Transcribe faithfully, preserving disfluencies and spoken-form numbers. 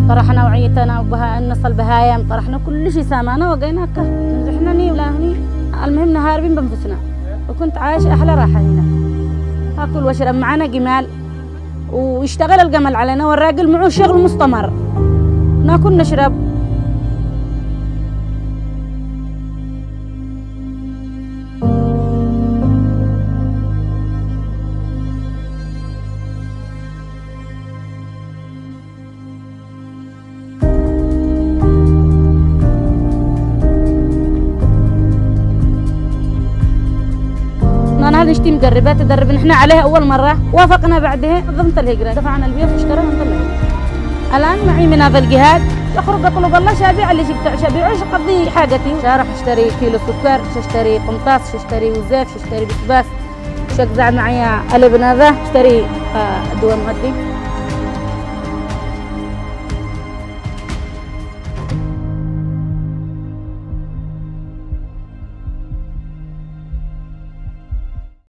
طرحنا وعيتنا وبها النص البهايم طرحنا كل شيء سامانا وقيناك نزحنا ني ولا هني. المهم نهاربين بنفسنا وكنت عايش أحلى راحة هنا. أكل وأشرب معنا جمال ويشتغل الجمل علينا والراجل معه شغل مستمر ناكل نشرب. أنا نشتي مقربات تدربنا إحنا عليها أول مرة وافقنا بعدها ضمت الهجرة دفعنا البيت واشترينا نطلع. الآن معي من هذا الجهاد يخرج أطلب الله شابع اللي شبتع شابع عيش قضي حاجتي. شارح اشتري كيلو سكر اشتري قمطاس اشتري وزاف اشتري بسباس شجع معي على بناذا اشتري دواء مهدي.